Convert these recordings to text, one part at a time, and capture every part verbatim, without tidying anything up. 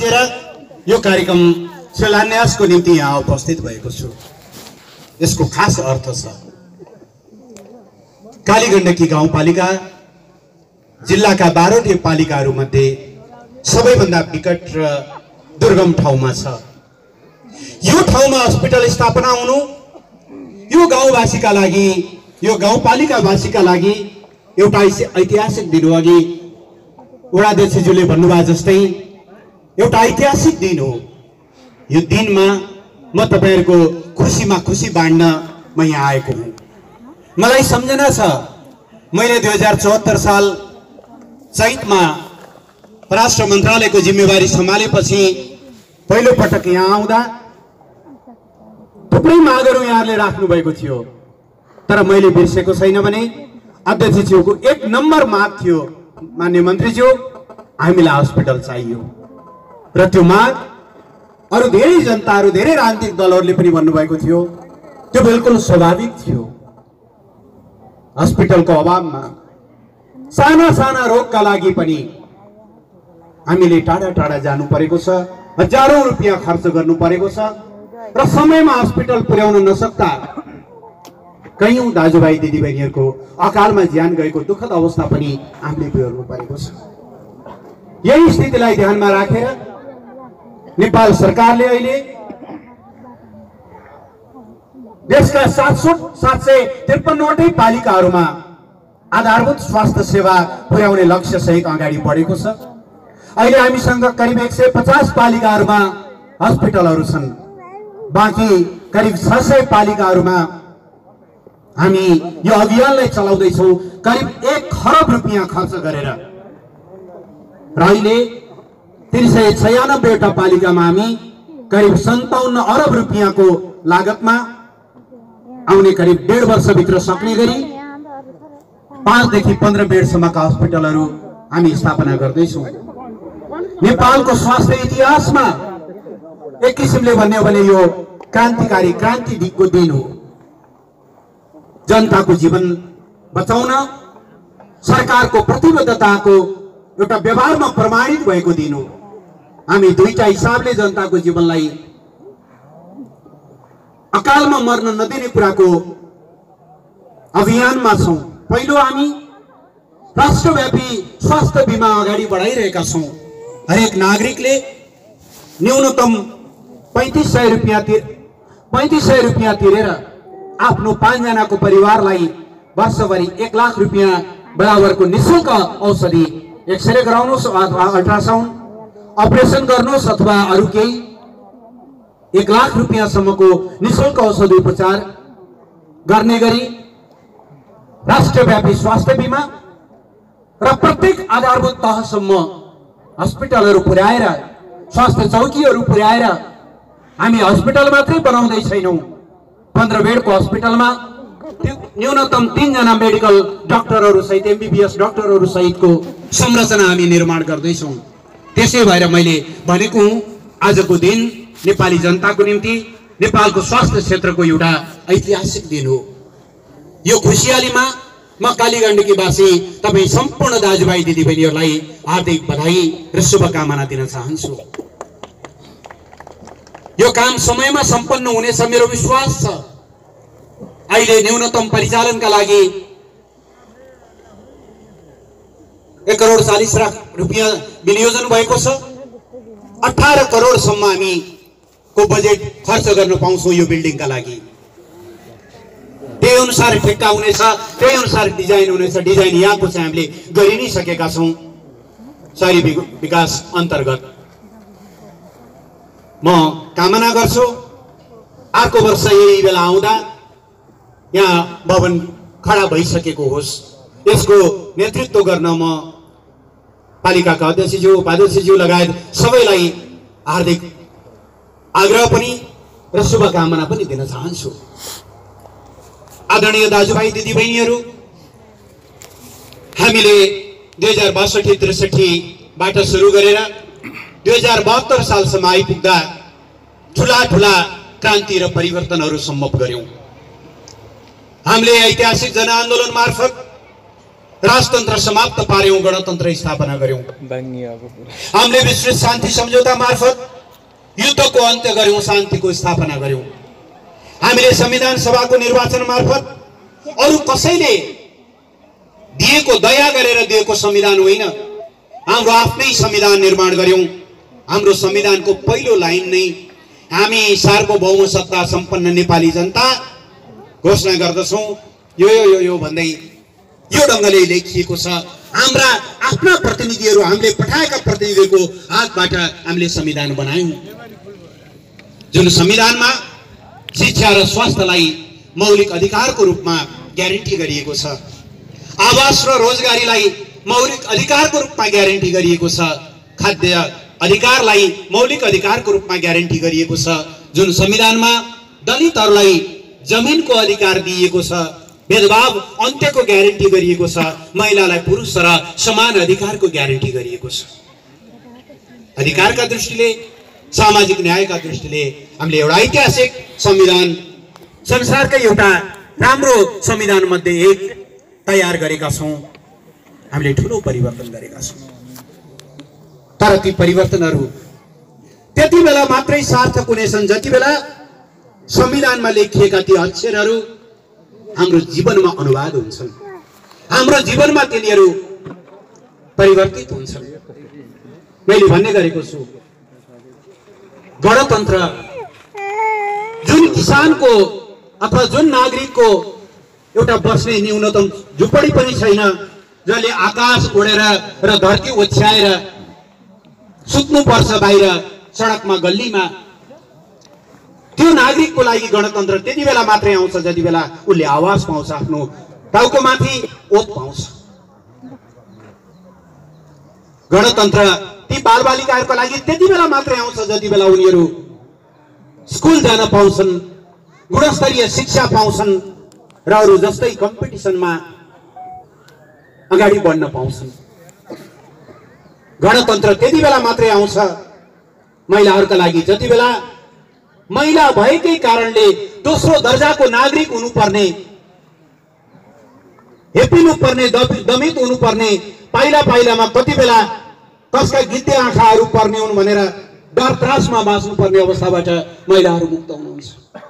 सकेर यो कार्यक्रम शिलान्यासको निम्ति यहाँ उपस्थित भएको छु। यसको खास अर्थ छ कालीगण्डकी गाउँपालिका जिल्लाका बाह्रवटै पालिकाहरू मध्ये सबैभन्दा विकट र दुर्गम ठाउँमा छ। यो ठाउँमा अस्पताल स्थापना हुनु यो गाउँवासीका लागि यो गाउँपालिकावासीका लागि एउटा ऐतिहासिक दिन हो। अघि वडाध्यक्षज्यूले भन्नुभयो जस्तै एउटा ऐतिहासिक दिन हो। यो दिनमा म तपाईहरुको खुसीमा खुसी बाँड्न म यहाँ आएको हुँ। मलाई सम्झना छ मैले दुई हजार चौहत्तर साल चैतमा परराष्ट्र मन्त्रालयको जिम्मेवारी सम्हालेपछि पहिलो पटक यहाँ आउँदा थुप्रै मागहरू यहाँले राख्नु भएको थियो। तर मैले बिर्सेको छैन भने अध्यक्षज्यूको एक नम्बर माग थियो, माननीय मन्त्रीज्यू हामीलाई अस्पताल चाहियो। र त्यो माग अरु धेरै जनताहरू धेरै राजनीतिक दलहरूले पनि भन्नुभएको थियो। त्यो बिल्कुल स्वाभाविक थियो। अस्पतालको अभावमा साना साना रोगका लागि पनि हामीले टाढा टाढा जानु परेको छ, हजारौं रुपियाँ खर्च गर्नु परेको छ र समयमा अस्पताल पुर्याउन नसक्दा कयौं दाजुभाइ दिदीबहिनीहरूको अकालमा ज्यान गएको दुःखद अवस्था पनि हामीले बेहोर्नु परेको छ। यही स्थितिलाई ध्यानमा राखेर नेपाल सरकारले अहिले देशका सात सय त्रिपन्नवटै पालिकाहरूमा आधारभूत स्वास्थ्य सेवा पुर्याउने लक्ष्य सहित अगाडि बढेको छ। अहिले हामीसँग करिब एक सय पचास पालिकाहरूमा अस्पतालहरू छन्। बाँकी करिब छ सय पालिकाहरूमा हामी यो अभियानलाई चलाउँदैछौँ करिब एक खरब रुपियाँ खर्च गरेर। र अहिले तीन सय छयानब्बेवटा पालिकामा हामी करिब सन्ताउन्न अरब रुपियाँको लागतमा आउने करिब डेढ वर्षभित्र सक्ने गरी पाँचदेखि पन्ध्र बेडसम्मका अस्पतालहरू हामी स्थापना गर्दैछौँ। नेपालको स्वास्थ्य इतिहासमा एक किसिमले भन्ने हो भने यो क्रान्तिकारी क्रान्ति दिगको दिन हो। जनताको जीवन बचाउन सरकारको प्रतिबद्धताको एउटा व्यवहारमा प्रमाणित भएको दिन हो। हामी दुईटा हिसाबले जनताको जीवनलाई अकालमा मर्न नदिने कुराको अभियानमा छौं। पहिलो हामी राष्ट्रव्यापी स्वास्थ्य बीमा अगाडि बढाइरहेका छौं। हरेक नागरिकले न्यूनतम पैंतीस सय रुपियाँ पैंतीस सय रुपियाँ तिरेर आफ्नो पाँचजनाको परिवारलाई वर्षभरि एक लाख रुपियाँ बराबरको निःशुल्क औषधि एक्सरे गराउनुहोस् अथवा अल्ट्रासाउन्ड अपरेसन गर्नुहोस् अथवा अरू केही एक लाख रुपियाँसम्मको निःशुल्क औषधि उपचार गर्ने गरी राष्ट्रव्यापी स्वास्थ्य बीमा र प्रत्येक आधारभूत तहसम्म अस्पतालहरू पुर्याएर स्वास्थ्य चौकीहरू पुर्याएर हामी अस्पताल मात्रै बनाउँदै छैनौं। पन्ध्र बेडको अस्पतालमा न्यूनतम तीनजना मेडिकल डाक्टरहरू सहित एमबीबीएस डाक्टरहरू सहितको संरचना हामी निर्माण गर्दैछौँ। त्यसै भएर मैले भनेको हुँ आजको दिन नेपाली जनताको निम्ति नेपालको स्वास्थ्य क्षेत्रको एउटा ऐतिहासिक दिन हो। यो खुशियालीमा म कालीगण्डकीवासी तपाईँ सम्पूर्ण दाजुभाइ दिदीबहिनीहरूलाई हार्दिक बधाई र शुभकामना दिन चाहन्छु। यो काम समयमा सम्पन्न हुनेछ मेरो विश्वास छ। अहिले न्यूनतम परिचालनका लागि एक करोड चालीस लाख रुपियाँ विनियोजन भएको छ। अठारह करोडसम्म हामी को बजेट खर्च गर्न पाउँछौँ यो बिल्डिङका लागि। त्यही अनुसार ठेक्का हुनेछ, त्यही अनुसार डिजाइन हुनेछ। डिजाइन यहाँको चाहिँ हामीले गरि नै सकेका छौँ शहरी विकास अन्तर्गत। म कामना गर्छु अर्को वर्ष यही बेला आउँदा यहाँ भवन खडा भइसकेको होस्। यसको नेतृत्व गर्न म पालिकाका अध्यक्षज्यू उपाध्यक्षज्यू लगायत सबैलाई हार्दिक आग्रह पनि र शुभकामना पनि दिन चाहन्छु। आदरणीय दाजुभाइ दिदीबहिनीहरू, हामीले दुई हजार बासठी त्रिसठीबाट सुरु गरेर दुई हजार बहत्तर सालसम्म आइपुग्दा ठुला ठुला क्रान्ति र परिवर्तनहरू सम्भव गर्यौं। हामीले ऐतिहासिक जनआन्दोलन मार्फत राजतन्त्र समाप्त पार्यौं, गणतन्त्र स्थापना गर्यौं। हामीले विस्तृत शान्ति सम्झौता मार्फत युद्धको अन्त्य गर्यौं, शान्तिको स्थापना गर्यौं। हामीले संविधान सभाको निर्वाचन मार्फत अरु कसैले दिएको, दया गरेर दिएको संविधान होइन, हाम्रो आफ्नै संविधान निर्माण गर्यौं। हाम्रो संविधानको पहिलो लाइन नै हामी सार्वभौम सत्ता सम्पन्न नेपाली जनता घोषणा गर्दछौं। यो यो यो यो भन्दै यो ढंगले लेखिएको छ। हाम्रा आफ्ना प्रतिनिधिहरू, हामीले पठाएका प्रतिनिधिहरूको हातबाट हामीले संविधान बनायौं, जुन संविधानमा शिक्षा र स्वास्थ्यलाई मौलिक अधिकारको रूपमा ग्यारेन्टी गरिएको छ, आवास र रोजगारीलाई मौलिक अधिकारको रूपमा ग्यारेन्टी गरिएको छ, खाद्य अधिकारलाई मौलिक अधिकारको रूपमा ग्यारेन्टी गरिएको छ, जुन संविधानमा दलितहरूलाई जमिनको अधिकार दिएको छ, भेदभाव अन्त्यको ग्यारेन्टी गरिएको छ, महिलालाई पुरुष र समान अधिकारको ग्यारेन्टी गरिएको छ। अधिकारका दृष्टिले, सामाजिक न्यायका दृष्टिले हामीले एउटा ऐतिहासिक संविधान, संसारकै एउटा राम्रो संविधान मध्ये एक तयार गरेका छौं। हामीले ठूलो परिवर्तन गरेका छौं। तर ती परिवर्तनहरू त्यति बेला मात्रै सार्थक हुनेछन् जति बेला संविधानमा लेखिएका ती अक्षरहरू हाम्रो जीवनमा अनुवाद हुन्छन्, हाम्रो जीवनमा तिनीहरू परिवर्तित हुन्छन्। मैले भन्ने गरेको छु, गणतन्त्र जुन किसानको अथवा जुन नागरिकको एउटा बस्ने न्यूनतम झुपडी पनि छैन, जसले आकाश उडेर र धरती ओछ्याएर सुत्नु पर्छ बाहिर सडकमा गल्लीमा, त्यो नागरिकको लागि गणतन्त्र त्यति बेला मात्रै आउँछ जति बेला उसले आवाज पाउँछ, आफ्नो टाउको माथि ओत पाउँछ। गणतन्त्र ती बालबालिकाहरूको लागि त्यति बेला मात्रै आउँछ जति बेला उनीहरू स्कुल जान पाउँछन्, गुणस्तरीय शिक्षा पाउँछन् र अरू जस्तै कम्पिटिसनमा अगाडि बढ्न पाउँछन्। गणतन्त्र त्यति बेला मात्रै आउँछ महिलाहरूका लागि जति बेला महिला भएकै कारणले दोस्रो दर्जाको नागरिक हुनुपर्ने, हेपिनु पर्ने, दमित हुनुपर्ने, पाइला पाइलामा कति बेला कसका गिद्धे आँखाहरू पर्ने हुन् भनेर डर त्रासमा बाँच्नुपर्ने अवस्थाबाट महिलाहरू मुक्त हुनुहुन्छ।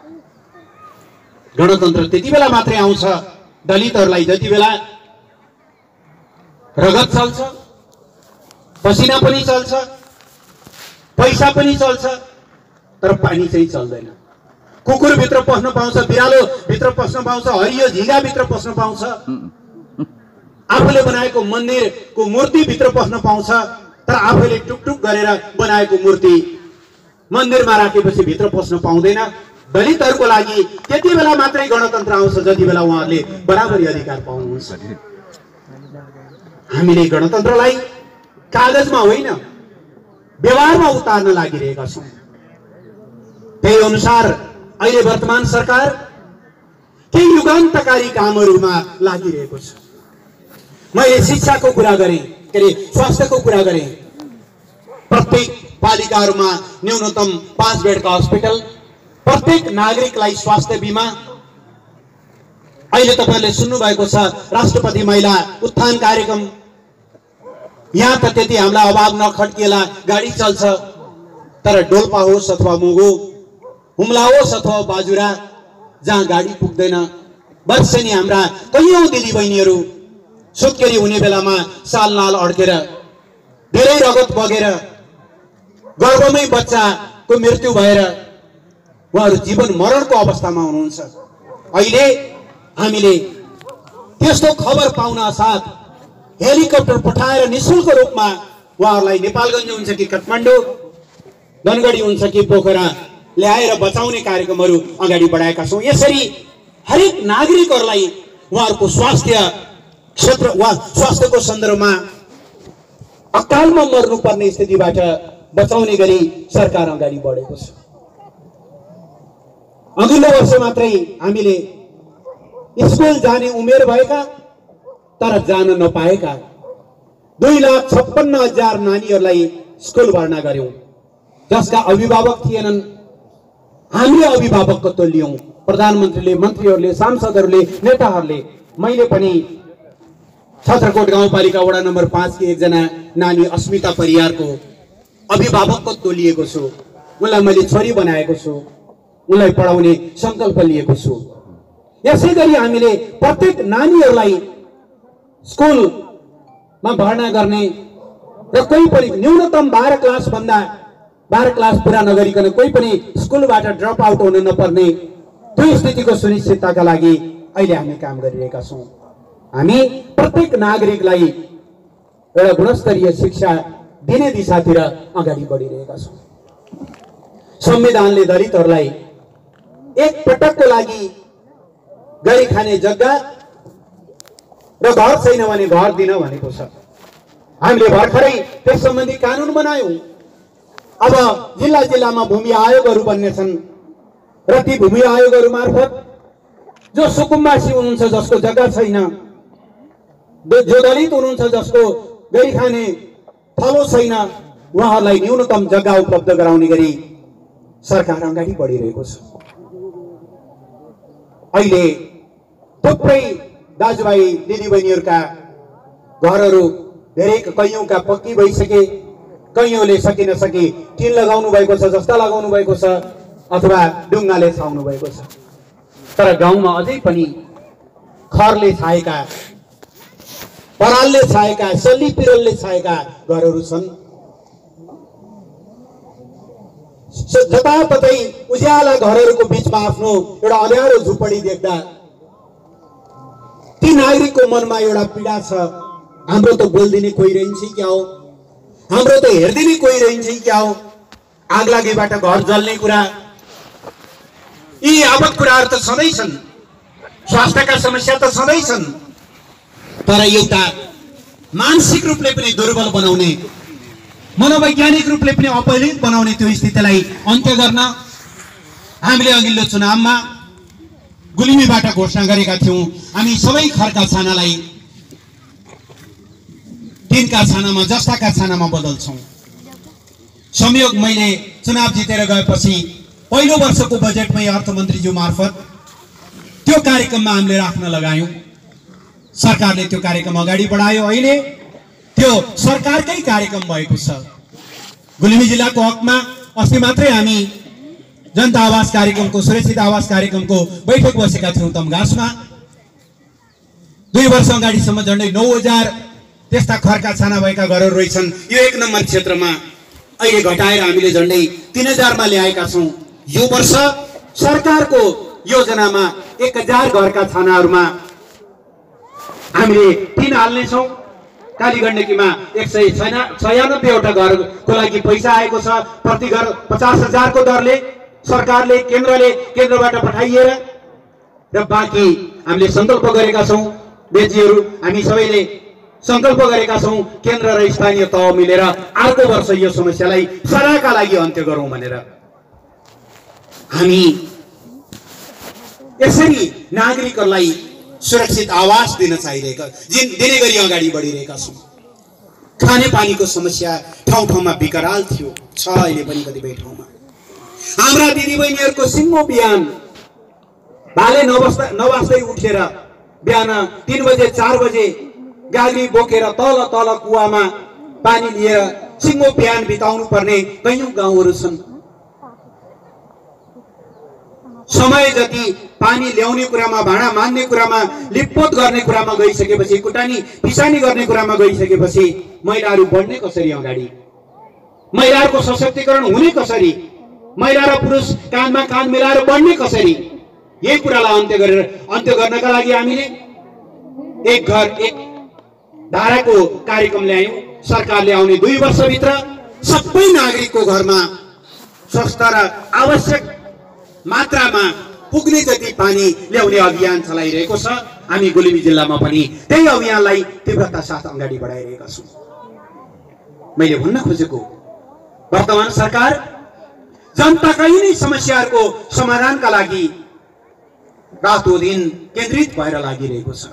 गणतन्त्र त्यति बेला मात्रै आउँछ दलितहरूलाई जति बेला रगत चल्छ, पसिना पनि चल्छ, पैसा पनि चल्छ, तर पानी चाहिँ चल्दैन। कुकुर भित्र पस्न पाउँछ, बिरालो भित्र पस्न पाउँछ, हरियो झिँगा भित्र पस्न पाउँछ, आफूले बनाएको मन्दिरको मूर्ति भित्र पस्न पाउँछ, तर आफूले टुकटुक गरेर बनाएको मूर्ति मन्दिरमा राखेपछि भित्र पस्न पाउँदैन। दलितहरूको लागि त्यति बेला मात्रै गणतन्त्र आउँछ जति बेला उहाँहरूले बराबरी अधिकार पाउनुहुन्छ। हामीले गणतन्त्रलाई कागजमा होइन व्यवहारमा उतार्न लागिरहेका छौँ। त्यही अनुसार अहिले वर्तमान सरकार केही युगान्तकारी कामहरूमा लागिरहेको छ। मैले शिक्षाको कुरा गरेँ, के अरे स्वास्थ्यको कुरा गरेँ। प्रत्येक पालिकाहरूमा न्यूनतम पाँच बेडका हस्पिटल, प्रत्येक नागरिकलाई स्वास्थ्य बीमा। अहिले तपाईहरुले सुन्नु भएको छ राष्ट्रपति महिला उत्थान कार्यक्रम। यहाँ त त्यति हामीलाई अभाव नखड्किएला, गाडी चल्छ, तर डोल्पा होस् अथवा मुगु, हुम्ला होस् अथवा बाजुरा, जहाँ गाडी पुग्दैन, वर्षेनी हाम्रा कैयौं दिदीबहिनीहरू सुत्केरी हुने बेलामा सालनाल अड्केर, धेरै रगत बगेर, गर्भमै बच्चाको मृत्यु भएर उहाँहरू जीवन मरणको अवस्थामा हुनुहुन्छ। अहिले हामीले त्यस्तो खबर पाउन साथ हेलिकप्टर पठाएर निशुल्क रूपमा उहाँहरूलाई नेपालगञ्ज हुन्छ कि काठमाडौँ, धनगढी हुन्छ कि पोखरा ल्याएर बचाउने कार्यक्रमहरू अगाडि बढाएका छौँ। यसरी हरेक नागरिकहरूलाई उहाँहरूको स्वास्थ्य क्षेत्र वा स्वास्थ्यको सन्दर्भमा अकालमा मर्नुपर्ने स्थितिबाट बचाउने गरी सरकार अगाडि बढेको छ। अघिल्लो वर्ष मात्रै हामीले स्कुल जाने उमेर भएका तर जान नपाएका दुई लाख छप्पन्न हजार नानीहरूलाई स्कुल भर्ना गर्यौं, जसका अभिभावक थिएनन्। हामीले अभिभावकत्व लियौं, प्रधानमन्त्रीले, मन्त्रीहरूले, सांसदहरूले, नेताहरूले। मैले पनि छत्रकोट गाउँपालिका वडा नम्बर पाँच की एकजना नानी अस्मिता परियारको अभिभावकत्व लिएको छु। उनलाई मैले छोरी बनाएको छु, उनलाई पढाउने संकल्प लिएको छु। यसै गरी हामीले प्रत्येक नानीहरूलाई स्कुलमा भर्ना गर्ने र कोही पनि न्यूनतम बाह्र क्लास भन्दा बाह्र क्लास पूरा नगरिकन कोही पनि स्कुलबाट ड्रप आउट हुन नपर्ने त्यो स्थितिको सुनिश्चितताका लागि अहिले हामी काम गरिरहेका छौँ। हामी प्रत्येक नागरिकलाई एउटा गुणस्तरीय शिक्षा दिने दिशातिर अगाडि बढिरहेका छौँ। संविधानले दलितहरूलाई एक पटकको लागि गरी खाने जग्गा र घर छैन भने घर दिन भनेको छ। हामीले भर्खरै त्यस सम्बन्धी कानुन बनायौं। अब जिल्ला जिल्लामा भूमि आयोगहरू बन्ने छन् र ती भूमि आयोगहरू मार्फत जो सुकुम्बासी हुनुहुन्छ जसको जग्गा छैन, जो दलित हुनुहुन्छ जसको गरी खाने थलो छैन, उहाँहरूलाई न्यूनतम जग्गा उपलब्ध गराउने गरी सरकार अगाडि बढिरहेको छ। अहिले थुप्रै दाजुभाइ दिदीबहिनीहरूका घरहरू धेरै कैयौंका पक्की भइसके, कैयौंले सके नसके टिन लगाउनु भएको छ, जस्ता लगाउनु भएको छ अथवा ढुङ्गाले छाउनु भएको छ। तर गाउँमा अझै पनि खरले छाएका, परालले छाएका, सल्ली पिरलले छाएका घरहरू छन्। जताततै उज्याला घरहरूको बीचमा आफ्नो एउटा अँध्यारो झुपडी देख्दा ती नागरिकको मनमा एउटा पीडा छ। हाम्रो त बोल्दिने कोही रहन्छ क्या हो, हाम्रो त हेर्दिने कोही रहन्छ क्या हो, आगलागीबाट घर जल्ने कुरा, यी आवत कुराहरू त सधैँ छन्, स्वास्थ्यका समस्या त सधैँ छन्। तर एउटा मानसिक रूपले पनि दुर्बल बनाउने, मनोवैज्ञानिक रूपले पनि अपलित बनाउने त्यो स्थितिलाई अन्त्य गर्न हामीले अघिल्लो चुनावमा गुलिमीबाट घोषणा गरेका थियौं। हामी सबै खरका छानालाई तिनका छानामा, जस्ताका छानामा बदल्छौं। संयोग मैले चुनाव जितेर गएपछि पहिलो वर्षको बजेटमै अर्थमन्त्रीज्यू मार्फत त्यो कार्यक्रममा हामीले राख्न लगायौं। सरकारले त्यो कार्यक्रम अगाडि बढायो। अहिले त्यो सरकारकै कार्यक्रम भएको छ। गुल्मी जिल्लाको हकमा अस्ति मात्रै हामी जनता आवास कार्यक्रमको, सुरक्षित आवास कार्यक्रमको बैठक बसेका थियौं तमघासमा। दुई वर्ष अगाडिसम्म झन्डै नौ हजार त्यस्ता खरका छाना भएका घरहरू रहेछन् यो एक नम्बर क्षेत्रमा। अहिले घटाएर हामीले झन्डै तीन हजारमा ल्याएका छौं। यो वर्ष सरकारको योजनामा एक हजार घरका छानाहरूमा हामीले तीन हाल्नेछौँ। काली गण्डकीमा एक सय छयानब्बेवटा घरको लागि पैसा आएको छ। प्रति घर पचास हजारको दरले सरकारले, केन्द्रले केन्द्रबाट पठाइएर र बाँकी हामीले संकल्प गरेका छौँ। बेजीहरू हामी सबैले संकल्प गरेका छौँ केन्द्र र स्थानीय तह मिलेर अर्को वर्ष यो समस्यालाई सदाका लागि अन्त्य गरौँ भनेर। हामी यसरी नागरिकहरूलाई सुरक्षित आवास दिन चाहिरहेका, दिने गरी अगाडि बढिरहेका छौँ। खाने पानीको समस्या ठाउँ ठाउँमा विकराल थियो, छ अहिले पनि कतिपय ठाउँमा। हाम्रा दिदीबहिनीहरूको सिङ्गो बिहान भाले नबस्दा नबास्दै उठेर बिहान तीन बजे चार बजे गाग्री बोकेर तल तल कुवामा पानी लिएर सिङ्गो बिहान बिताउनु पर्ने कयौं गाउँहरू छन्। समय जति पानी ल्याउने कुरामा, भाँडा मान्ने कुरामा, लिपपोत गर्ने कुरामा गइसकेपछि, कुटानी पिसानी गर्ने कुरामा गइसकेपछि महिलाहरू बढ्ने कसरी अगाडि, महिलाहरूको सशक्तिकरण हुने कसरी, महिला र पुरुष काँधमा काँध मिलाएर बढ्ने कसरी, यही कुरालाई अन्त्य गरेर अन्त्य गर्नका लागि हामीले एक घर एक धाराको कार्यक्रम ल्यायौं। सरकारले आउने दुई वर्षभित्र सबै नागरिकको घरमा स्वस्थ र आवश्यक मात्रामा पुग्ने जति पानी ल्याउने अभियान चलाइरहेको छ। हामी गुल्मी जिल्लामा पनि त्यही अभियानलाई तीव्रता साथ अगाडि बढाइरहेका छौँ। मैले भन्न खोजेको वर्तमान सरकार जनताका यिनै समस्याहरूको समाधानका लागि रातो दिन केन्द्रित भएर लागिरहेको छ।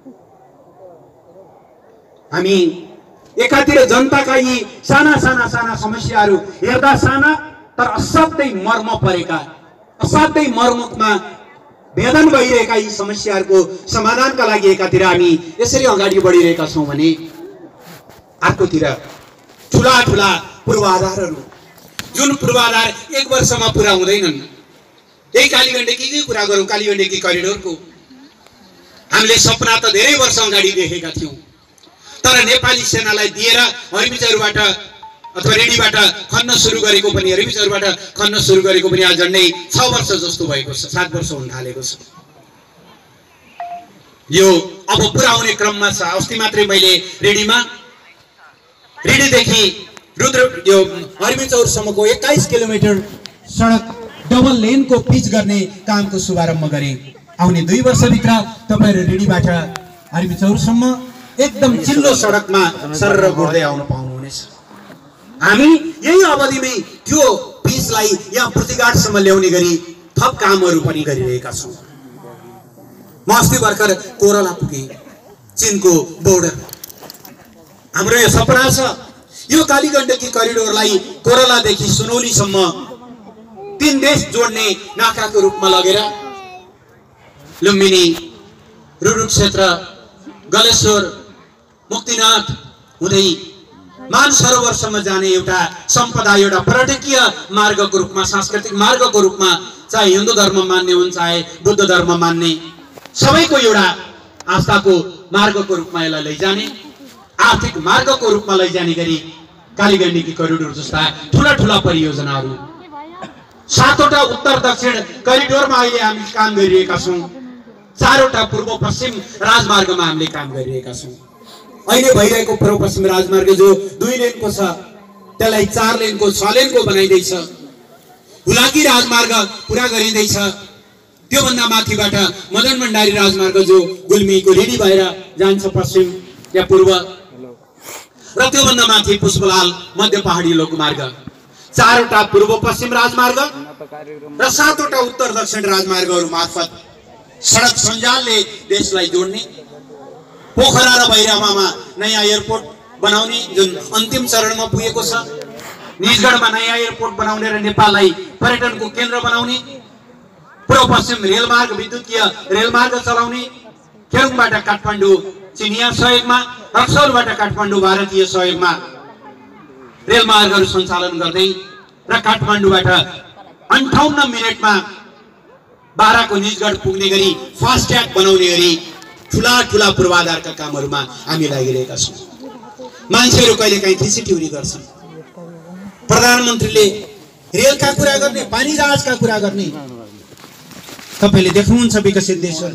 हामी एकातिर जनताका यी साना साना साना समस्याहरू हेर्दा साना तर असाध्यै मर्म परेका, असाध्यै मर्मकमा भेदन भइरहेका यी समस्याहरूको समाधानका लागि एकातिर हामी यसरी अगाडि बढिरहेका छौँ भने अर्कोतिर ठुला ठुला पूर्वाधारहरू जुन पूर्वाधार एक वर्षमा पुरा हुँदैनन्। यही कालीगण्डकीकै कुरा गरौँ, कालीगण्डकी करिडोरको हामीले सपना त धेरै वर्ष अगाडि देखेका थियौँ, तर नेपाली सेनालाई दिएर हरिबिचहरूबाट अथवा रेडीबाट खन्न सुरु गरेको पनि हरिबिचहरूबाट खन्न सुरु गरेको पनि आज झन्डै छ वर्ष जस्तो भएको छ, सात वर्ष हुन थालेको छ। यो अब पुरा हुने क्रममा छ। अस्ति मात्रै मैले रेडीमा रेडीदेखि रुद्र यो हरिबिचौरसम्मको एक्काइस किलोमिटर सडक डबल लेनको पिच गर्ने कामको शुभारम्भ गरे। आउने दुई वर्षभित्र तपाईहरु रेडीबाट हरिबिचौरसम्म एकदम चिल्लो सडकमा सरर गुड्दै आउन पाउनुहुनेछ। हामी यही अवधिमै त्यो पिचलाई यहाँ प्रतिघाटसम्म ल्याउने गरी थप कामहरू पनि गरिरहेका छौँ। म अस्ति भर्खर कोरला पुगे, चीनको बोर्डर। हाम्रो यो सपना छ यो कालीगण्डकी करिडोरलाई कोरलादेखि सुनौलीसम्म तीन देश जोड्ने नाकाको रूपमा लगेर लुम्बिनी, रुरुक क्षेत्र, गलेश्वर, मुक्तिनाथ हुँदै मानसरोवरसम्म जाने एउटा सम्पदा, एउटा पर्यटकीय मार्गको रूपमा, सांस्कृतिक मार्गको रूपमा, चाहे हिन्दू धर्म मान्ने हुन् चाहे बुद्ध धर्म मान्ने सबैको एउटा आस्थाको मार्गको रूपमा यसलाई लैजाने, आर्थिक मार्गको रूपमा लैजाने गरी कालीगण्डकी करिडोर जस्ता ठुला ठुला परियोजनाहरू सातवटा उत्तर दक्षिण करिडोरमा अहिले हामी काम गरिरहेका छौँ। चारवटा पूर्व पश्चिम राजमार्गमा हामीले काम गरिरहेका छौँ। अहिले भइरहेको पूर्व पश्चिम राजमार्ग जो दुई लेनको छ त्यसलाई चार लेनको छ लेनको बनाइँदैछ। हुलाकी राजमार्ग पुरा गरिँदैछ। त्योभन्दा माथिबाट मदन भण्डारी राजमार्ग जो गुल्मीको रेडी भएर जान्छ पश्चिम या पूर्व, र त्योभन्दा माथि पुष्पलाल मध्य पहाडी लोकमार्ग। चारवटा पूर्व पश्चिम राजमार्ग र सातवटा उत्तर दक्षिण राजमार्गहरू मार्फत सडक सञ्जालले देशलाई जोड्ने, पोखरा र भैरवामा नयाँ एयरपोर्ट बनाउने जुन अन्तिम चरणमा पुगेको छ, निजगढमा नयाँ एयरपोर्ट बनाउने र नेपाललाई पर्यटनको केन्द्र बनाउने, पूर्व पश्चिम रेलमार्ग विद्युतीय रेलमार्ग चलाउने, केरुङबाट काठमाडौँ चिनिया सहयोगमा, रक्सौलबाट काठमाडौँ भारतीय सहयोगमा रेलमार्गहरू सञ्चालन गर्दै र काठमाडौँबाट अन्ठाउन्न मिनटमा बाह्रको निजगढ पुग्ने गरी फास्ट्याग बनाउने गरी ठुला ठुला पूर्वाधारका कामहरूमा हामी लागिरहेका छौँ। मान्छेहरू कहिलेकाहीँ ठिसीठिउरी गर्छन्, प्रधानमन्त्रीले रेलका कुरा गर्ने, पानी जहाजका कुरा गर्ने। तपाईँले देख्नुहुन्छ विकसित देशहरू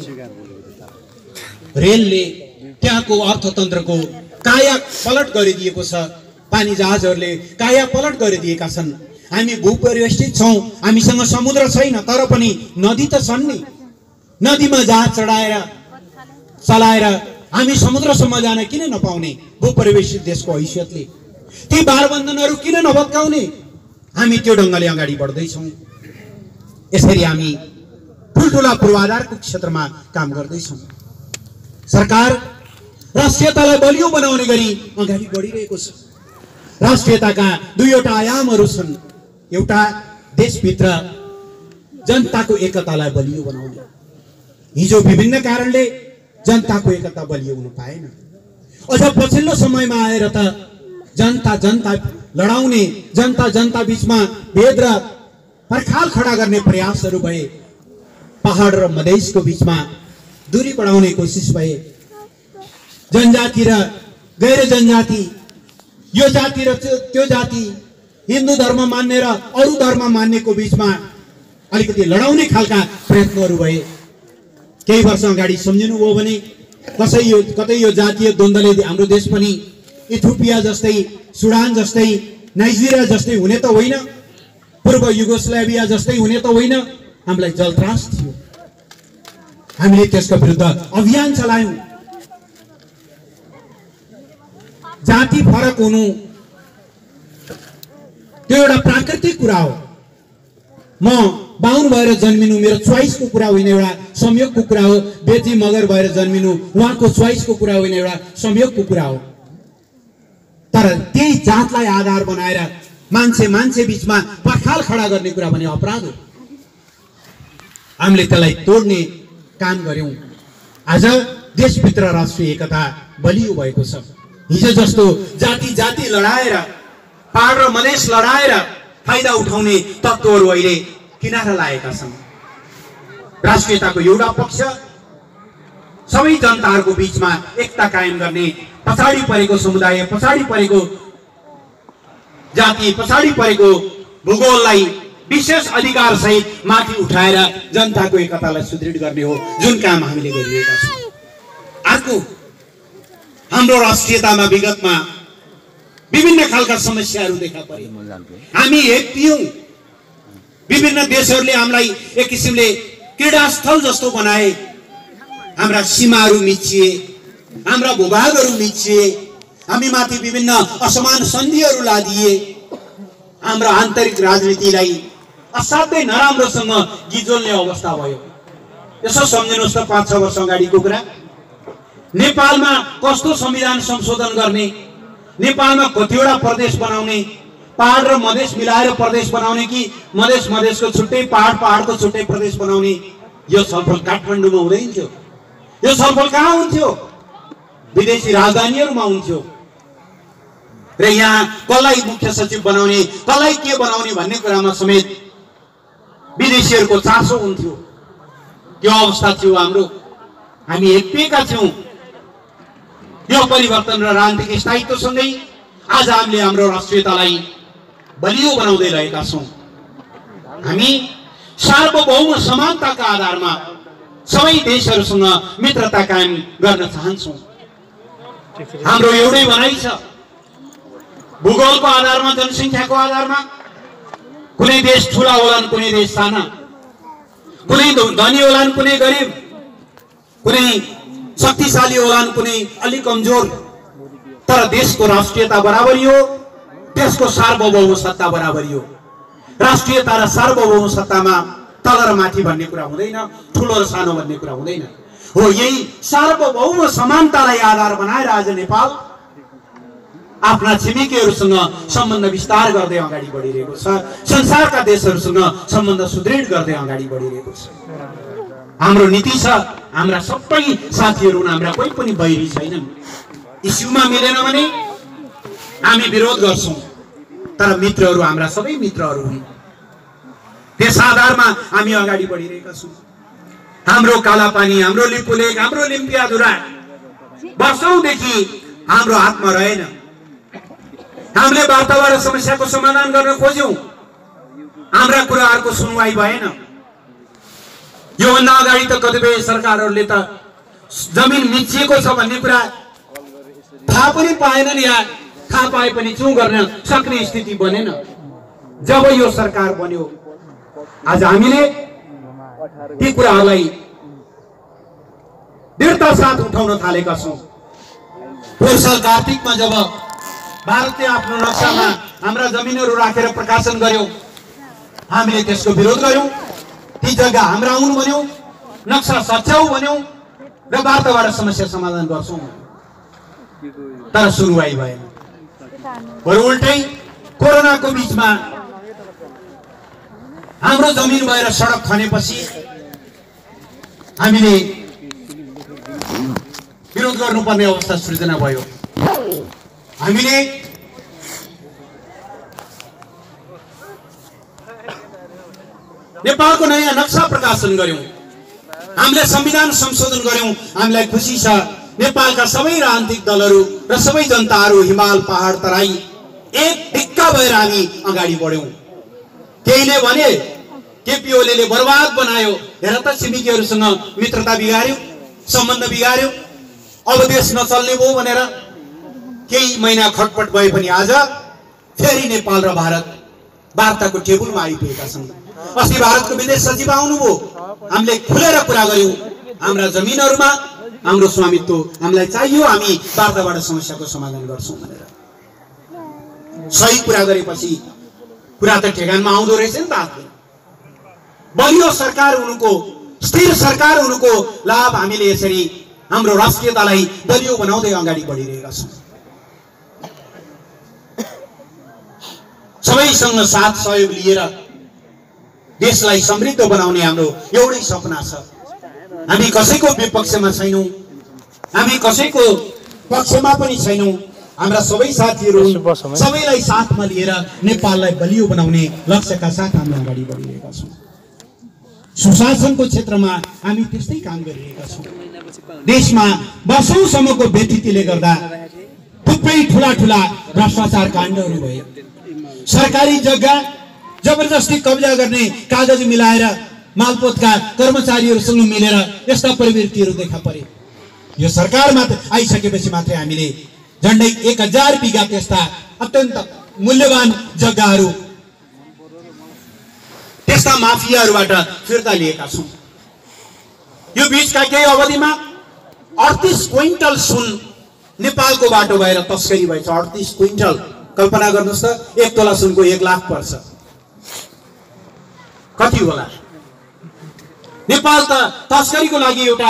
रेलले त्यहाँको अर्थतन्त्रको काया पलट गरिदिएको छ, पानी जहाजहरूले काया पलट गरिदिएका छन्। हामी भूपरिवेष्टित छौँ, हामीसँग समुद्र छैन, तर पनि नदी त छन् नि। नदीमा जहाज चढाएर चलाएर हामी समुद्रसम्म जान किन नपाउने? भूपरिवेष्टित देशको हैसियतले ती बारबन्धनहरू किन नभत्काउने? हामी त्यो ढङ्गले अगाडि बढ्दैछौँ। यसरी हामी ठुल्ठुला पूर्वाधारको क्षेत्रमा काम गर्दैछौँ। सरकार राष्ट्रियतालाई बलियो बनाउने गरी अगाडि बढिरहेको छ। राष्ट्रियताका दुईवटा आयामहरू छन्। एउटा देशभित्र जनताको एकतालाई बलियो बनाउने। हिजो विभिन्न कारणले जनताको एकता बलियो हुन पाएन। अझ पछिल्लो समयमा आएर त जनता जनता लडाउने, जनता जनता बीचमा भेद र पर्खाल खडा गर्ने प्रयासहरू भए। पहाड र मधेसको बीचमा दूरी बढाउने कोसिस भए। जनजाति र गैर जनजाति, यो जाति र त्यो जाति, हिन्दू धर्म मान्ने र अरू धर्म मान्नेको बीचमा अलिकति लडाउने खालका प्रयत्नहरू भए। केही वर्ष अगाडि सम्झिनुभयो भने कसै यो कतै यो जातीय द्वन्द्वले हाम्रो देश पनि इथियोपिया जस्तै, सुडान जस्तै, नाइजेरिया जस्तै हुने त होइन, पूर्व युगोस्लाभिया जस्तै हुने त होइन। हामीलाई जलत्रास थियो। हामीले त्यसको विरुद्ध अभियान चलायौँ। जाति फरक हुनु त्यो एउटा प्राकृतिक कुरा हो। म बाहुन भएर जन्मिनु मेरो चोइसको कुरा होइन, एउटा संयोगको कुरा हो। बेटी मगर भएर जन्मिनु उहाँको चोइसको कुरा होइन, एउटा संयोगको कुरा हो। तर त्यही जातलाई आधार बनाएर मान्छे मान्छे बीचमा पर्खाल खडा गर्ने कुरा भने अपराध हो। हामीले त्यसलाई तोड्ने काम गर्यौं। आज देशभित्र राष्ट्रिय एकता बलियो भएको छ। हिजो जस्तो जाति जाति लडाएर, पहाड र मधेस लडाएर फाइदा उठाउने तत्त्वहरू अहिले किनारा लागेका छन्। राष्ट्रियताको एउटा पक्ष सबै जनताहरूको बीचमा एकता कायम गर्ने, पछाडि परेको समुदाय, पछाडि परेको जाति, पछाडि परेको भूगोललाई विशेष अधिकार सहित माथि उठाएर जनताको एकतालाई सुदृढ गर्ने हो, जुन काम हामीले गरिरहेका छौँ। अर्को, हाम्रो राष्ट्रियतामा विगतमा विभिन्न खालका समस्याहरू देखा परे। हामी एक थियौं, विभिन्न देशहरूले हामीलाई एक किसिमले क्रीडास्थल जस्तो बनाए। हाम्रा सीमाहरू मिचिए, हाम्रा भूभागहरू मिचिए, हामी माथि विभिन्न असमान सन्धिहरू लादिए। हाम्रो आन्तरिक राजनीतिलाई असाध्यै नराम्रोसँग गिजोल्ने अवस्था भयो। यसो सम्झिनुहोस् त, पाँच छ वर्ष अगाडिको कुरा। नेपालमा कस्तो संविधान संशोधन गर्ने, नेपालमा कतिवटा प्रदेश बनाउने, पहाड र मधेस मिलाएर प्रदेश बनाउने कि मधेस मधेसको छुट्टै, पहाड पहाडको छुट्टै प्रदेश बनाउने, यो छलफल काठमाडौँमा हुँदैन थियो। यो छलफल कहाँ हुन्थ्यो? विदेशी राजधानीहरूमा हुन्थ्यो। र यहाँ कसलाई मुख्य सचिव बनाउने, कसलाई के बनाउने भन्ने कुरामा समेत विदेशीहरूको चासो हुन्थ्यो। त्यो अवस्था थियो हाम्रो। हामी एकपिएका थियौँ। यो परिवर्तन र राजनीतिक स्थायित्वसँगै आज हामीले हाम्रो राष्ट्रियतालाई बलियो बनाउँदै रहेका छौँ। हामी सार्वभौम समानताका आधारमा सबै देशहरूसँग मित्रता कायम गर्न चाहन्छौँ। हाम्रो एउटै भनाइ छ, भूगोलको आधारमा, जनसङ्ख्याको आधारमा कुनै देश ठुला होलान्, कुनै देश साना, कुनै धनी होलान्, कुनै गरिब, कुनै शक्तिशाली होलान्, कुनै अलि कमजोर, तर देशको राष्ट्रियता बराबरी हो, देशको सार्वभौम सत्ता बराबरी हो। राष्ट्रियता र सार्वभौम सत्तामा तल र माथि भन्ने कुरा हुँदैन, ठुलो र सानो भन्ने कुरा हुँदैन। हो, यही सार्वभौम समानतालाई आधार बनाएर आज नेपाल आफ्ना छिमेकीहरूसँग सम्बन्ध विस्तार गर्दै अगाडि बढिरहेको छ। संसारका देशहरूसँग सम्बन्ध सुदृढ गर्दै अगाडि बढिरहेको छ। हाम्रो नीति छ, हाम्रा सबै साथीहरू हुन्, हाम्रा कोही पनि बैरी छैनन्। इस्युमा मिलेन भने हामी विरोध गर्छौँ, तर मित्रहरू हाम्रा सबै मित्रहरू हुन्। त्यस आधारमा हामी अगाडि बढिरहेका छौँ। हाम्रो कालापानी, हाम्रो लिपुलेक, हाम्रो लिम्पियाधुरा वर्षौंदेखि हाम्रो हातमा रहेन। हामीले वार्ताबाट समस्याको समाधान गर्न खोज्यौं, हाम्रा कुराहरूको सुनवाई भएन। योभन्दा अगाडि त कतिपय सरकारहरूले त जमिन मिचिएको छ भन्ने कुरा थाहा पनि पाएनन्, या थाहा पाए पनि चुँ गर्न सक्ने स्थिति बनेन। जब यो सरकार बन्यो, आज हामीले ती कुराहरूलाई दृढता साथ उठाउन थालेका छौँ। पोहोर साल कार्तिकमा जब भारतले आफ्नो नक्सामा हाम्रा जमिनहरू राखेर प्रकाशन गर्यो, हामीले त्यसको विरोध गर्यौं। ती जग्गा हाम्रा हुन् भन्यौं, नक्सा सच्याउ भन्यौं र वार्ताबाट समस्या समाधान गर्छौं, तर सुनवाई भएन। बरु उल्टै कोरोनाको बीचमा हाम्रो जमिन भएर सडक खनेपछि हामीले विरोध गर्नुपर्ने अवस्था सृजना भयो। हामीले नेपालको नयाँ नक्सा प्रकाशन गर्यौं, हामीले संविधान संशोधन गर्यौं। हामीलाई खुसी छ, नेपालका सबै राजनीतिक दलहरू र सबै जनताहरू हिमाल पहाड तराई एक ढिक्का भएर हामी अगाडि बढ्यौं। केहीले भने केपी ओलीले बर्बाद बनायो, हेर त छिमेकीहरूसँग मित्रता बिगार्यो, सम्बन्ध बिगार्यो, अब देश नचल्ने भयो भनेर केही महिना खटपट भए पनि आज फेरि नेपाल र भारत वार्ताको टेबलमा आइपुगेका छन्। अस्ति भारतको विदेश सचिव आउनुभयो, हामीले खुलेर कुरा गर्यौं, हाम्रा जमिनहरूमा हाम्रो स्वामित्व हामीलाई चाहियो, हामी वार्ताबाट समस्याको समाधान गर्छौं भनेर। सही कुरा गरेपछि कुरा त ठेगानमा आउँदो रहेछ नि त। आफै बलियो सरकार हुनुको, स्थिर सरकार हुनुको लाभ हामीले यसरी हाम्रो राष्ट्रियतालाई बलियो बनाउँदै अगाडि बढिरहेका छौं। सबैसँग साथ सहयोग लिएर देशलाई समृद्ध बनाउने हाम्रो एउटै सपना छ। हामी कसैको विपक्षमा छैनौँ, हामी कसैको पक्षमा पनि छैनौँ। हाम्रा सबै साथीहरू सबैलाई साथमा लिएर नेपाललाई बलियो बनाउने लक्ष्यका साथ हामी अगाडि बढिरहेका छौँ। सुशासनको क्षेत्रमा हामी त्यस्तै काम गरिरहेका छौँ। देशमा वर्षौंसम्मको व्यतीतले गर्दा थुप्रै ठुला ठुला भ्रष्टाचार काण्डहरू भए। सरकारी जग्गा जबरजस्ती कब्जा गर्ने, कागज मिलाएर मालपोतका कर्मचारीहरूसँग मिलेर यस्ता प्रवृत्तिहरू देखा परे। यो सरकारमा आइसकेपछि मात्रै हामीले झन्डै एक हजार बिघा त्यस्ता अत्यन्त मूल्यवान जग्गाहरू त्यस्ता माफियाहरूबाट फिर्ता लिएका छौँ। यो बीचका केही अवधिमा अडतीस क्विन्टल सुन नेपालको बाटो भएर तस्करी भएछ। अडतीस क्विन्टल, कल्पना गर्नुहोस् त, एक तोला सुनको एक लाख पर्छ। कति होला? नेपाल त तस्करीको लागि एउटा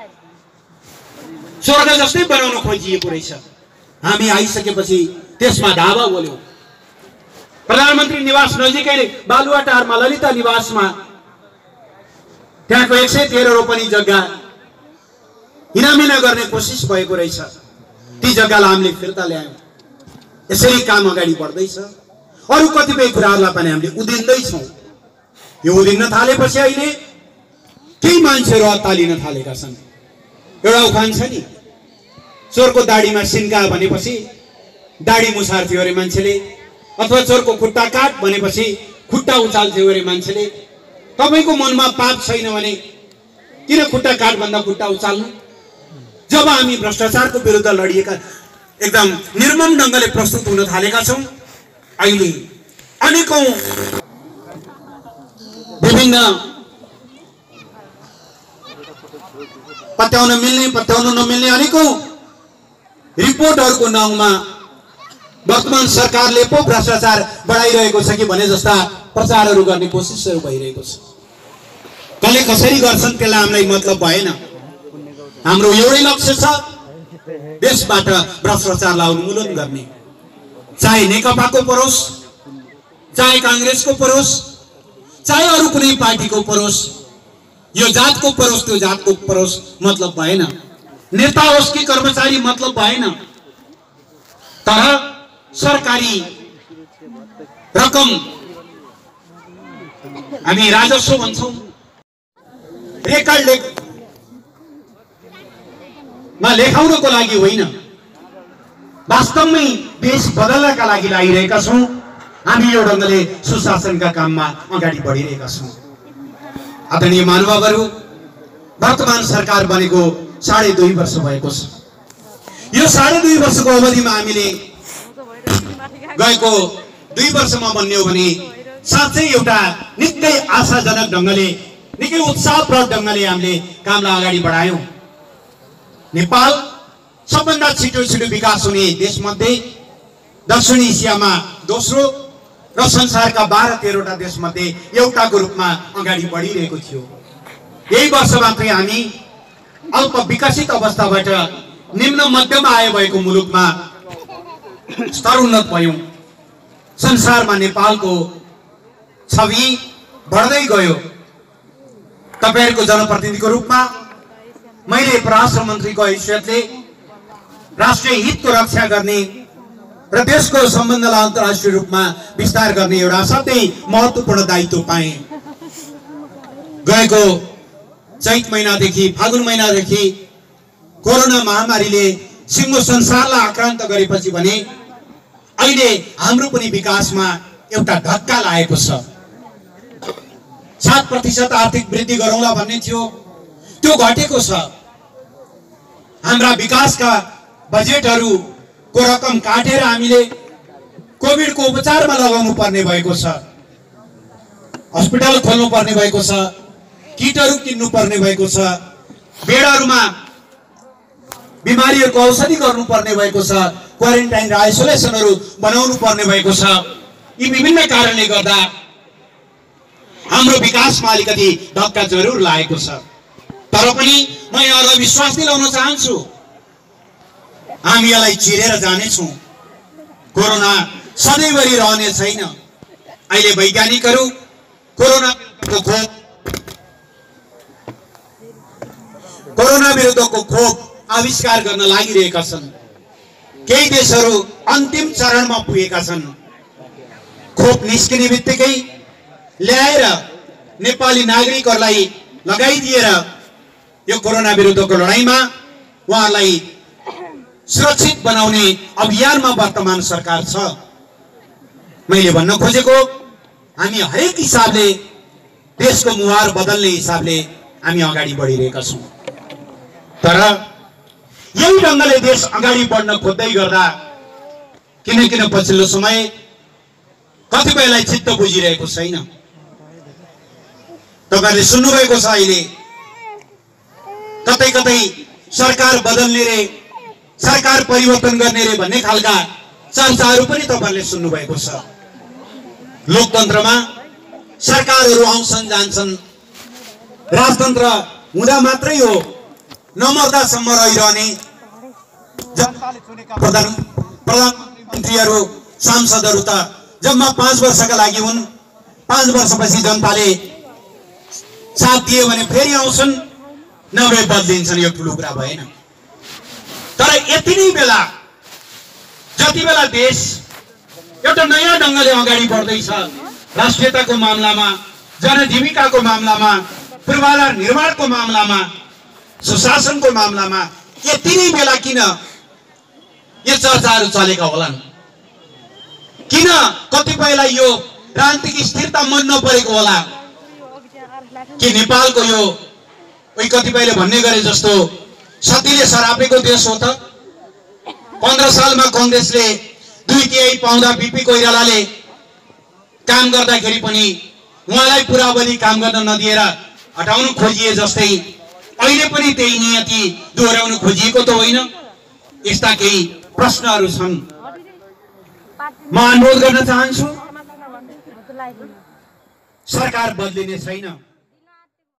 स्वर्ग जस्तै बनाउन खोजिएको रहेछ। हामी आइसकेपछि त्यसमा धावा बोल्यौँ। प्रधानमन्त्री निवास नजिकै बालुवाटारमा ललिता निवासमा त्यहाँको एक सय तेह्र रोपनी जग्गा हिनामिना गर्ने कोसिस भएको रहेछ। ती जग्गालाई हामीले फिर्ता ल्यायौँ। यसरी काम अगाडि बढ्दैछ। अरू कतिपय कुराहरूलाई पनि हामीले उदिन्दैछौँ। यो उदिन्न थालेपछि अहिले केही मान्छेहरू अत्तालिन थालेका छन्। एउटा उखान छ नि, चोरको दाढीमा सिन्का भनेपछि दाढी मुसार्थ्यो अरे मान्छेले, अथवा चोरको खुट्टा काट भनेपछि खुट्टा उचाल्थ्यो अरे मान्छेले। तपाईँको मनमा पाप छैन भने किन खुट्टा काट भन्दा खुट्टा उचाल्नु? जब हामी भ्रष्टाचारको विरुद्ध लडिएका एकदम निर्मम ढङ्गले प्रस्तुत हुन थालेका छौँ, अहिले अनेकौं विभिन्न पत्याउन मिल्ने पत्याउन नमिल्ने अनेकौं रिपोर्टहरूको नाउँमा वर्तमान सरकारले पो भ्रष्टाचार बढाइरहेको छ कि भने जस्ता प्रचारहरू गर्ने कोसिसहरू भइरहेको छ। कसले कसरी गर्छन् त्यसलाई हामीलाई मतलब भएन। हाम्रो एउटै लक्ष्य छ, देशबाट भ्रष्टाचारलाई उन्मूलन गर्ने। चाहे नेकपाको परोस्, चाहे कांग्रेसको परोस्, चाहे अरू कुनै पार्टीको परोस्, यो जातको परोस् त्यो जातको परोस् मतलब भएन। नेता होस् कि कर्मचारी मतलब भएन। तर सरकारी रकम हामी राजस्व भन्छौँ, रेकर्ड लेख मा लेखाउनको लागि होइन, वास्तवमै देश बदल्नका लागि लागिरहेका छौँ। हामी यो ढङ्गले सुशासनका काममा अगाडि बढिरहेका छौँ। आदरणीय महानुभावहरू, वर्तमान सरकार बनेको साढे दुई वर्ष भएको छ। यो साढे दुई वर्षको अवधिमा हामीले गएको दुई वर्षमा भन्ने हो भने साँच्चै एउटा निकै आशाजनक ढङ्गले, निकै उत्साहप्रद ढङ्गले हामीले कामलाई अगाडि बढायौँ। नेपाल सबभन्दा छिटो छिटो विकास हुने देशमध्ये दक्षिण एसियामा दोस्रो र संसारका बाह्र तेह्रवटा देशमध्ये एउटाको रूपमा अगाडि बढिरहेको थियो। यही वर्ष मात्रै हामी अल्प विकसित अवस्थाबाट निम्न मध्यम आय भएको मुलुकमा स्तरोन्नत भयौँ। संसारमा नेपालको छवि बढ्दै गयो। तपाईहरुको जनप्रतिनिधिको रूपमा मैले परराष्ट्र मन्त्रीको हैसियतले राष्ट्रिय हितको रक्षा गर्ने र देशको सम्बन्धलाई अन्तर्राष्ट्रिय रूपमा विस्तार गर्ने एउटा असाध्यै महत्त्वपूर्ण दायित्व पाएँ। गएको चैत महिनादेखि फागुन महिनादेखि कोरोना महामारीले सिङ्गो संसारलाई आक्रान्त गरेपछि भने अहिले हाम्रो पनि विकासमा एउटा धक्का लागेको छ। सात प्रतिशत आर्थिक वृद्धि गरौँला भन्ने थियो, त्यो घटेको छ। हाम्रा विकासका बजेटहरूको रकम काटेर हामीले कोभिडको उपचारमा लगाउनु पर्ने भएको छ, अस्पताल खोल्नु पर्ने भएको छ, किटहरू किन्नु पर्ने भएको छ, बेडहरूमा बिमारीहरूको औषधि गर्नु पर्ने भएको छ, क्वारेन्टाइन र आइसोलेसनहरू बनाउनु पर्ने भएको छ। यी विभिन्न कारणले गर्दा हाम्रो विकासमा अलिकति धक्का जरुर लागेको छ। तर पनि म यहाँलाई विश्वास दिलाउन चाहन्छु, हामी यसलाई चिरेर जानेछौँ। कोरोना सधैँभरि रहने छैन। अहिले वैज्ञानिकहरू कोरोना विरुद्धको खोप कोरोना विरुद्धको खोप आविष्कार गर्न लागिरहेका छन्। केही देशहरू अन्तिम चरणमा पुगेका छन्। खोप निस्किने बित्तिकै ल्याएर नेपाली नागरिकहरूलाई लगाइदिएर यो कोरोना विरुद्धको लडाईँमा उहाँहरूलाई सुरक्षित बनाउने अभियानमा वर्तमान सरकार छ। मैले भन्न खोजेको हामी हरेक हिसाबले देशको मुहार बदल्ने हिसाबले हामी अगाडि बढिरहेका छौँ। तर यही ढङ्गले देश अगाडि बढ्न खोज्दै गर्दा किन किन पछिल्लो समय कतिपयलाई चित्त बुझिरहेको छैन। तपाईहरुले सुन्नुभएको छ अहिले कतै कतै सरकार बदल्ने रे सरकार परिवर्तन गर्ने रे भन्ने खालका चर्चाहरू पनि तपाईहरुले सुन्नुभएको छ। लोकतन्त्रमा सरकारहरू आउँछन् जान्छन्, राजतन्त्र हुँदा मात्रै हो नमर्दासम्म रहिरहने जनताले चुनेका प्रधान प्रधानमन्त्रीहरू सांसदहरू त जम्मा पाँच वर्षका लागि हुन्। पाँच वर्षपछि जनताले साथ दिए भने फेरि आउँछन्, नभए बदलिन्छन्। यो ठुलो कुरा भएन। तर यति नै बेला जति बेला देश एउटा नयाँ ढङ्गले अगाडि बढ्दैछ, राष्ट्रियताको मामलामा, जनजीविकाको मामलामा, पूर्वाधार निर्माणको मामलामा, सुशासनको मामलामा, यति नै बेला किन यो चर्चाहरू चलेका होलान्? किन कतिपयलाई यो राजनीतिक स्थिरता मन नपरेको होला? कि नेपालको यो उही कतिपयले भन्ने गरे जस्तो सतीले सरापेको देश हो त? पन्ध्र सालमा कांग्रेसले दुई तिहाई पाउँदा बीपी कोइरालाले काम गर्दाखेरि पनि उहाँलाई पुराबली काम गर्न नदिएर हटाउन खोजिए जस्तै अहिले पनि त्यही नियति दोहोर्याउन खोजिएको त होइन? यस्ता केही प्रश्नहरू छन्। म अनुरोध गर्न चाहन्छु सरकार बदलिने छैन।